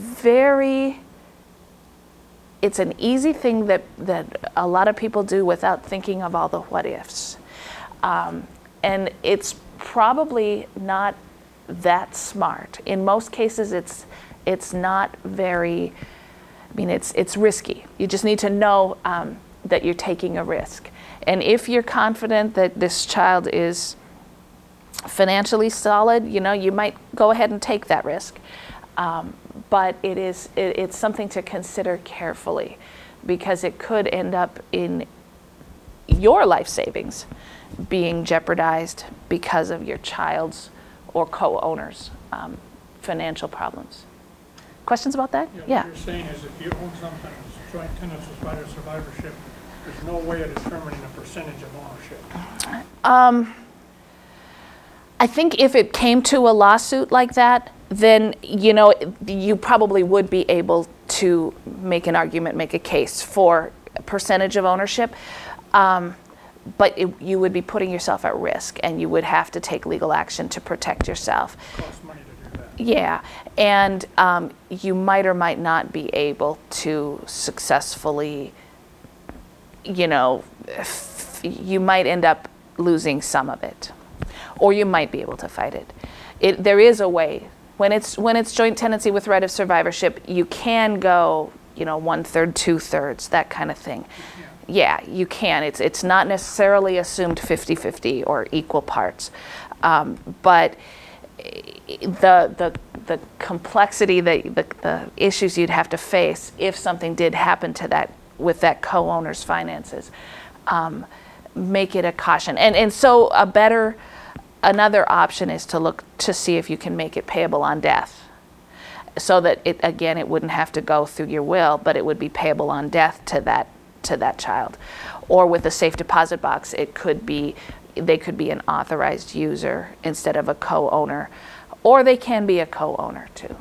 an easy thing that a lot of people do without thinking of all the what ifs. And it's probably not that smart. In most cases, it's not very, I mean, it's risky. You just need to know that you're taking a risk. And if you're confident that this child is financially solid, you know, you might go ahead and take that risk. But it's something to consider carefully, because it could end up in your life savings being jeopardized because of your child's or co-owners' financial problems. Questions about that? Yeah. What you're saying is if you own something that's joint tenants with right of survivorship, there's no way of determining a percentage of ownership. I think if it came to a lawsuit like that, then you probably would be able to make an argument, make a case for a percentage of ownership. But you would be putting yourself at risk, and you would have to take legal action to protect yourself. It costs money to do that. Yeah, and you might or might not be able to successfully, you might end up losing some of it, or you might be able to fight it. There is a way. When it's joint tenancy with right of survivorship, you can go, 1/3, 2/3, that kind of thing. Yeah, you can. It's not necessarily assumed 50-50 or equal parts, but the complexity, the issues you'd have to face if something did happen to that with that co-owner's finances, make it a caution. And so another option is to look to see if you can make it payable on death, so that it wouldn't have to go through your will, but it would be payable on death to that child. Or with a safe deposit box, they could be an authorized user instead of a co-owner, or they can be a co-owner too.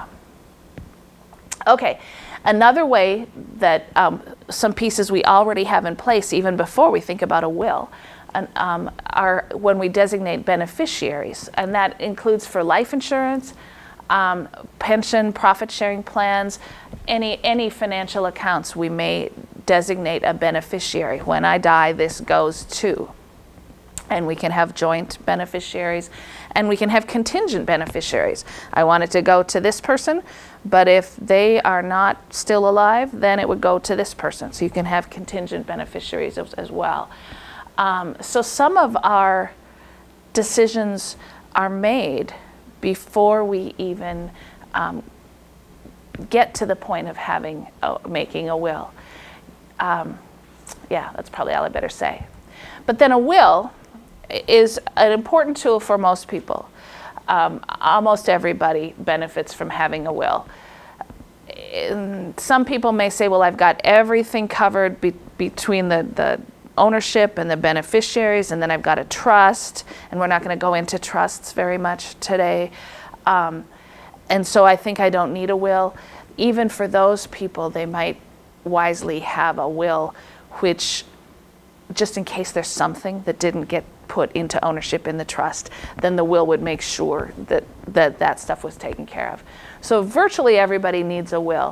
Okay, another way that some pieces we already have in place, even before we think about a will, are when we designate beneficiaries, and that includes for life insurance, pension, profit-sharing plans, any financial accounts. We may designate a beneficiary. When I die, this goes to. And we can have joint beneficiaries, and we can have contingent beneficiaries. I want it to go to this person, but if they are not still alive, then it would go to this person. So you can have contingent beneficiaries as well. So some of our decisions are made before we even get to the point of making a will. Yeah, that's probably all I better say. But then a will is an important tool for most people. Almost everybody benefits from having a will. And some people may say, well, I've got everything covered between the ownership and the beneficiaries, and then I've got a trust, and we're not going to go into trusts very much today. And so I think I don't need a will. Even for those people, they might wisely have a will, which, just in case there's something that didn't get put into ownership in the trust, then the will would make sure that stuff was taken care of. So virtually everybody needs a will.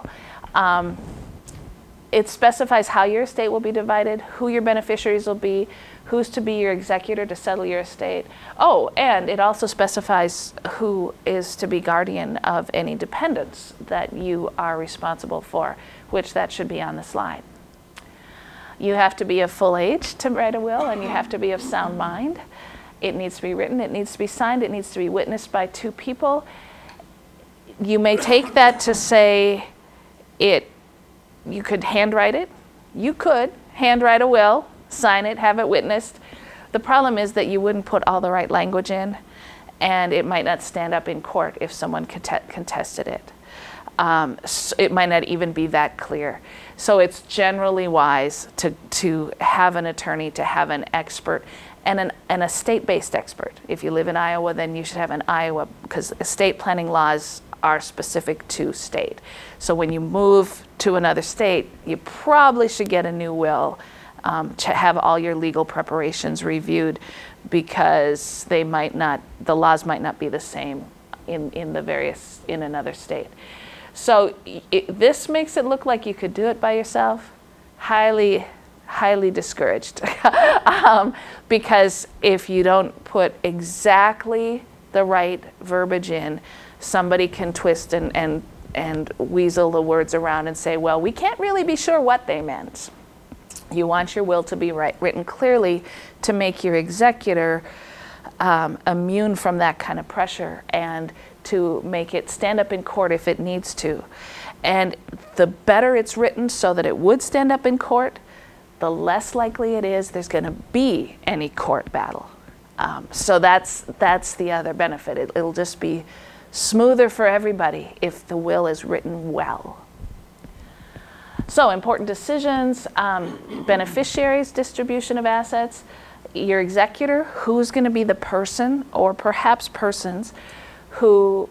It specifies how your estate will be divided, who your beneficiaries will be, who's to be your executor to settle your estate. Oh, and it also specifies who is to be guardian of any dependents that you are responsible for, which that should be on the slide. You have to be of full age to write a will, and you have to be of sound mind. It needs to be written, it needs to be signed, it needs to be witnessed by 2 people. You may take that to say you could handwrite it. You could handwrite a will, sign it, have it witnessed. The problem is that you wouldn't put all the right language in, and it might not stand up in court if someone contested it. So it might not even be that clear. So it's generally wise to have an attorney, to have an expert, and a state-based expert. If you live in Iowa, then you should have an Iowa, because estate planning laws are specific to state. So when you move to another state, you probably should get a new will, to have all your legal preparations reviewed, because the laws might not be the same in another state. So this makes it look like you could do it by yourself. Highly, highly discouraged. Because if you don't put exactly the right verbiage in, somebody can twist and weasel the words around and say, well, we can't really be sure what they meant. You want your will to be written clearly to make your executor immune from that kind of pressure, and to make it stand up in court if it needs to. And the better it's written so that it would stand up in court, the less likely it is there's going to be any court battle. So that's the other benefit. It'll just be smoother for everybody if the will is written well. So important decisions, beneficiaries, distribution of assets, your executor, who's going to be the person or perhaps persons who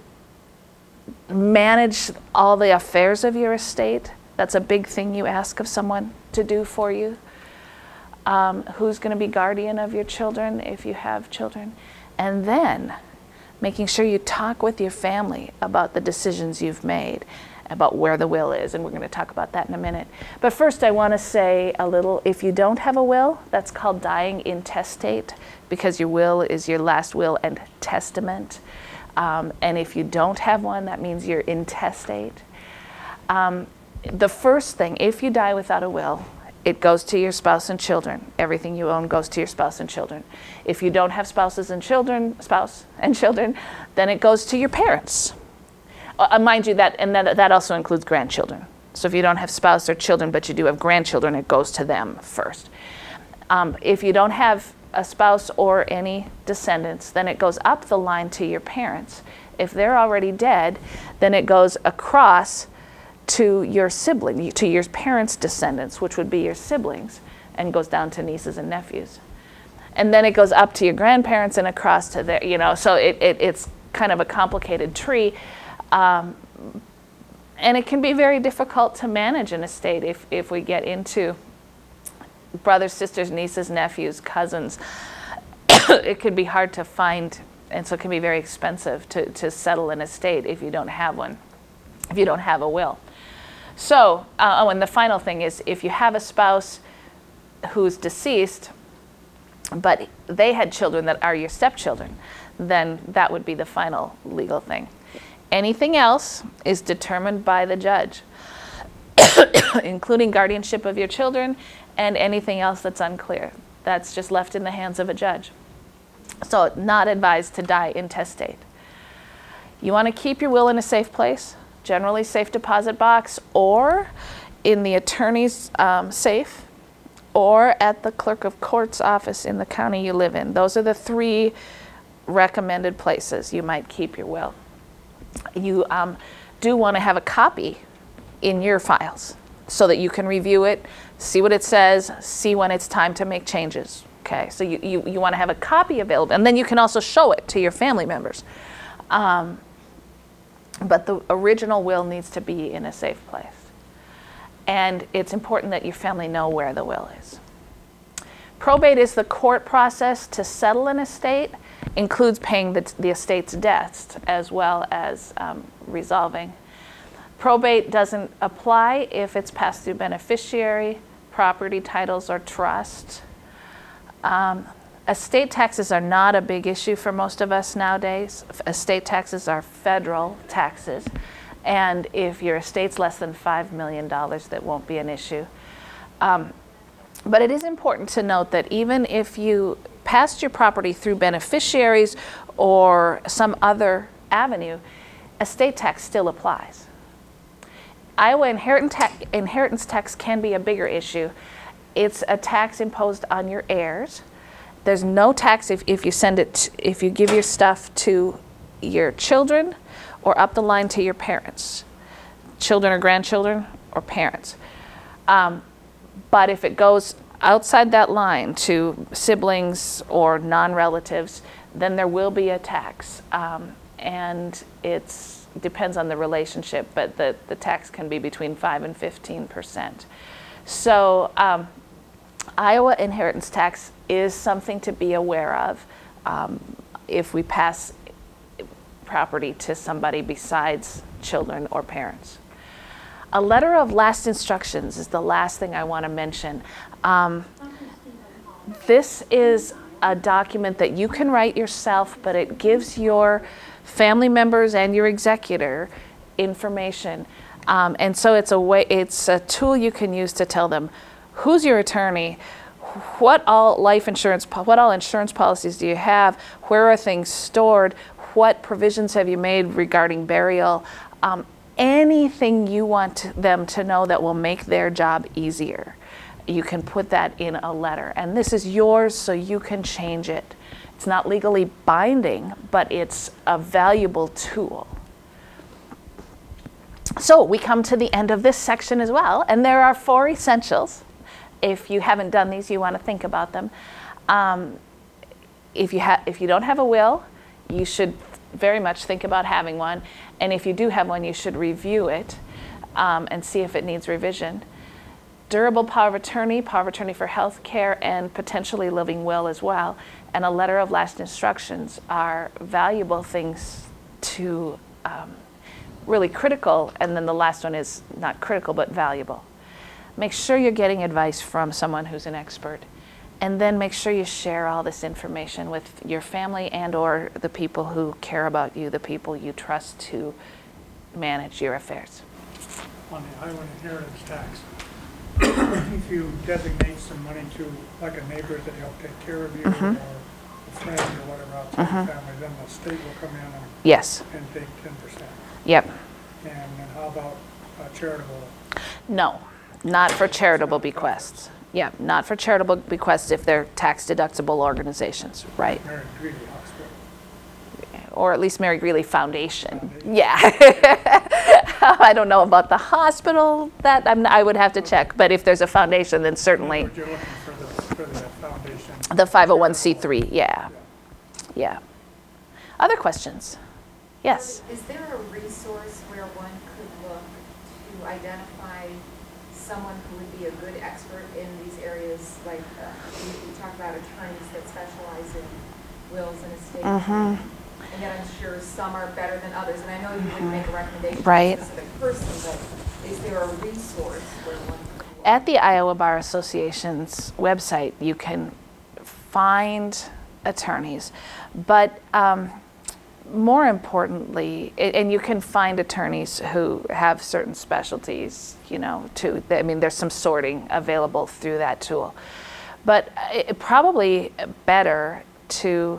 manage all the affairs of your estate. That's a big thing you ask of someone to do for you. Who's going to be guardian of your children if you have children. And then making sure you talk with your family about the decisions you've made, about where the will is, and we're going to talk about that in a minute. But first I want to say a little, if you don't have a will, that's called dying intestate, because your will is your last will and testament. And if you don't have one, that means you're intestate. The first thing, if you die without a will, it goes to your spouse and children. Everything you own goes to your spouse and children. If you don't have spouse and children, then it goes to your parents. Mind you, that also includes grandchildren. So if you don't have spouse or children, but you do have grandchildren, it goes to them first. If you don't have a spouse or any descendants, then it goes up the line to your parents. If they're already dead, then it goes across to your sibling, to your parents' descendants, which would be your siblings, and goes down to nieces and nephews. And then it goes up to your grandparents and across to their, so it's kind of a complicated tree. And it can be very difficult to manage an estate if we get into brothers, sisters, nieces, nephews, cousins. It can be hard to find, and so it can be very expensive to settle an estate if you don't have one, if you don't have a will. So, and the final thing is, if you have a spouse who's deceased, but they had children that are your stepchildren, then that would be the final legal thing. Anything else is determined by the judge, including guardianship of your children and anything else that's unclear. That's just left in the hands of a judge. So, not advised to die intestate. You want to keep your will in a safe place, generally safe deposit box, or in the attorney's safe, or at the clerk of court's office in the county you live in. Those are the 3 recommended places you might keep your will. You do want to have a copy in your files so that you can review it, see what it says, see when it's time to make changes. Okay, so you want to have a copy available, and then you can also show it to your family members. But the original will needs to be in a safe place. And it's important that your family know where the will is. Probate is the court process to settle an estate, includes paying the estate's debts as well as resolving. Probate doesn't apply if it's passed through beneficiary, property titles, or trust. Estate taxes are not a big issue for most of us nowadays. Estate taxes are federal taxes. And if your estate's less than $5 million, that won't be an issue. But it is important to note that even if you passed your property through beneficiaries or some other avenue, estate tax still applies. Iowa inheritance tax can be a bigger issue. It's a tax imposed on your heirs. There's no tax if you give your stuff to your children or up the line to your parents, children or grandchildren or parents. But if it goes outside that line to siblings or non-relatives, then there will be a tax. And it depends on the relationship, but the tax can be between 5 and 15%. So Iowa inheritance tax is something to be aware of if we pass property to somebody besides children or parents. A letter of last instructions is the last thing I want to mention. This is a document that you can write yourself, but it gives your family members and your executor information. And so it's a tool you can use to tell them who's your attorney, what all insurance policies do you have, where are things stored, what provisions have you made regarding burial, anything you want them to know that will make their job easier. you can put that in a letter. And this is yours, so you can change it. It's not legally binding, but it's a valuable tool. So we come to the end of this section as well, and there are 4 essentials. If you haven't done these, you want to think about them. If you don't have a will, you should very much think about having one. And if you do have one, you should review it and see if it needs revision. Durable power of attorney for health care, and potentially living will as well, and a letter of last instructions are valuable things to really critical, and then the last one is not critical but valuable. Make sure you're getting advice from someone who's an expert, and then make sure you share all this information with your family and or the people who care about you, the people you trust to manage your affairs. On the Iowa inheritance tax, if you designate some money to, like a neighbor that help take care of you, or a friend or whatever outside the family, then the state will come in and, Yes. and take 10%. Yep. And then how about charitable? No, not for charitable bequests. Yeah, not for charitable bequests if they're tax deductible organizations, right? Mary Greeley Hospital. Or at least Mary Greeley Foundation. Yeah. I don't know about the hospital. That I would have to check. But if there's a foundation, then certainly. But you're looking for the foundation. The 501c3. Yeah. Yeah. Other questions? Yes. Is there a resource where one could look to identify someone who would be a good expert in these areas? Like we talk about attorneys that specialize in wills and estates. And yet I'm sure some are better than others. And I know you wouldn't make a recommendation Right. to a specific person, but is there a resource where one could look? At the Iowa Bar Association's website, you can find attorneys, but more importantly, and you can find attorneys who have certain specialties, you know, too. I mean, there's some sorting available through that tool. But it probably better to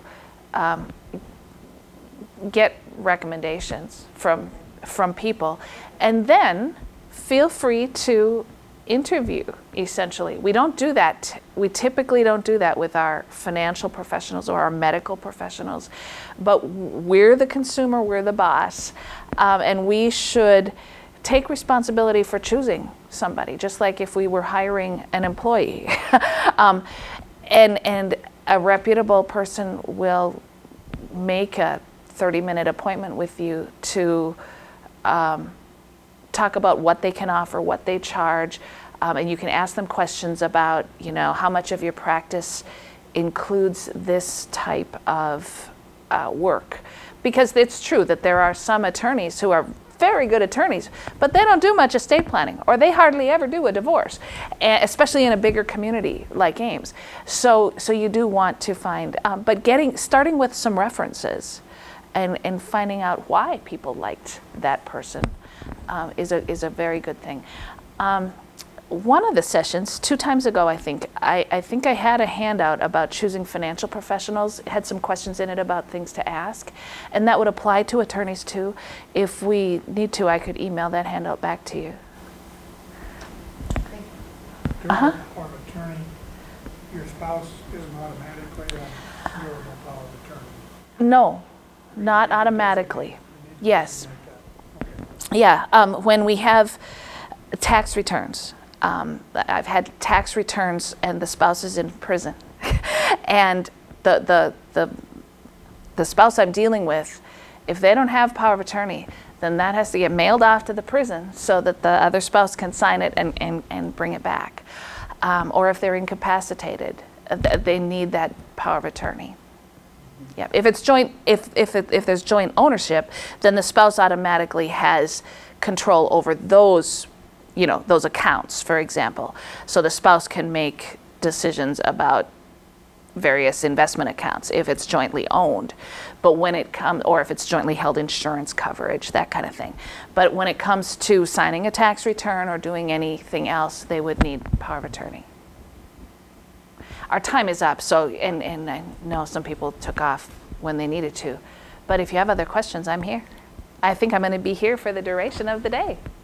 get recommendations from people, and then feel free to interview, essentially. We don't do that. We typically don't do that with our financial professionals or our medical professionals, but we're the consumer, we're the boss, and we should take responsibility for choosing somebody, just like if we were hiring an employee. And a reputable person will make a 30-minute appointment with you to talk about what they can offer, what they charge, and you can ask them questions about, you know, how much of your practice includes this type of work. Because it's true that there are some attorneys who are very good attorneys, but they don't do much estate planning, or they hardly ever do a divorce, especially in a bigger community like Ames. So you do want to find, but starting with some references and finding out why people liked that person is a very good thing. One of the sessions, 2 times ago, I think I had a handout about choosing financial professionals. It had some questions in it about things to ask, and that would apply to attorneys too. If we need to, I could email that handout back to you. Durable power of attorney, your spouse isn't automatically a durable power of attorney. No, not automatically. Yes. Yeah, when we have tax returns, I've had tax returns and the spouse is in prison, and the spouse I'm dealing with, if they don't have power of attorney, then that has to get mailed off to the prison so that the other spouse can sign it and bring it back. Or if they're incapacitated, they need that power of attorney. Yeah. If it's joint, if there's joint ownership, then the spouse automatically has control over those, you know, those accounts, for example. So the spouse can make decisions about various investment accounts if it's jointly owned. But when it comes, or if it's jointly held insurance coverage, that kind of thing. But when it comes to signing a tax return or doing anything else, they would need power of attorney. Our time is up, so, and I know some people took off when they needed to. But if you have other questions, I'm here. I think I'm going to be here for the duration of the day.